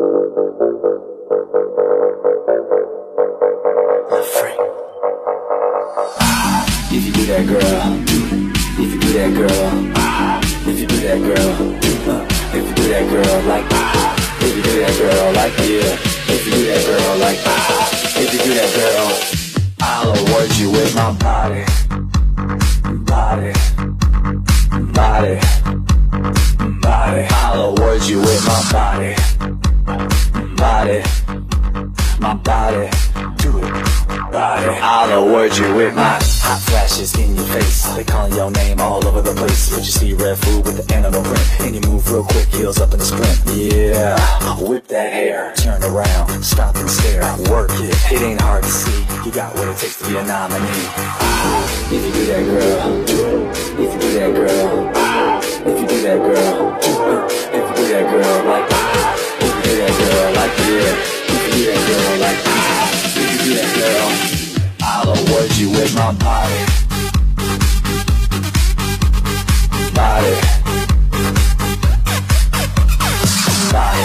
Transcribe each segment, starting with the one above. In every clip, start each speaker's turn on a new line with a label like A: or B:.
A: If you do that, girl. If you do that, girl. If you do that, girl. If you do that, girl, like. If you do that, girl, like, yeah. If you do that, girl, like. If you do that, girl, I'll award you with my body. Body. Body. Body. I'll award you with my body. Body. My body. Do it. Body. I'll award you with my hot flashes in your face. They calling your name all over the place. But you see red food with the animal print, and you move real quick, heels up in the sprint. Yeah, whip that hair, turn around, stop and stare, work it. It ain't hard to see. You got what it takes to be a nominee. If you do that, girl. If you do that, girl. If you do that, girl. If you do that, girl, like. If you do that, girl, like, yeah. If you do that, girl, like. If you do that, girl, I'll award you with my body. Body. Body.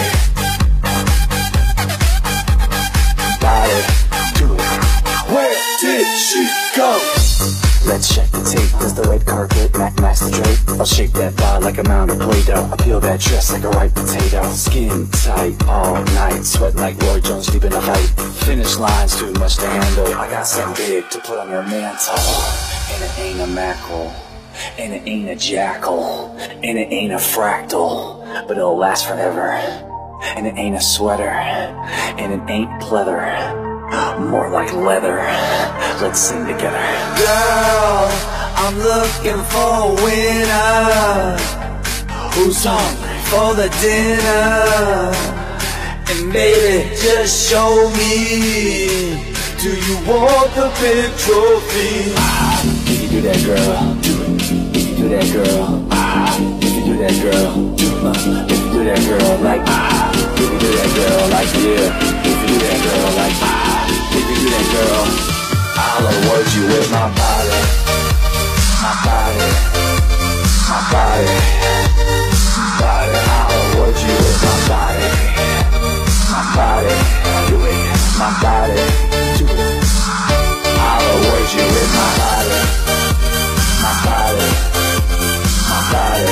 A: Body. Do it. Where did she go? Let's check the tape. Does the red carpet match the drape? I'll shake that bar like a mound of Play-Doh. I peel that dress like a ripe potato. Skin tight all night, sweat like Roy Jones deep in a fight. Finish line's too much to handle. I got something big to put on your mantle. And it ain't a mackerel, and it ain't a jackal, and it ain't a fractal, but it'll last forever. And it ain't a sweater, and it ain't pleather, more like leather. Let's sing together. Girl, I'm looking for a winner who's hungry for the dinner. And baby, just show me, do you want the big trophy? If you do that, girl. If you do that, girl. If you do that, girl. If you do that, girl, like. If you do that, girl, like, yeah. If you do that, girl, like. If you do that, girl, I'll award you with my body. My body. My body. Body. I'll award you with my body. My body. Do it. My body. Do it. I'll award you with my body. My body. My body.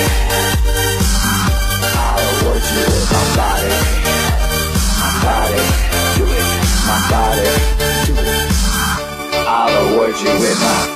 A: I'll award you with my body. My body. Do it. My body. Do it. I'll award you with my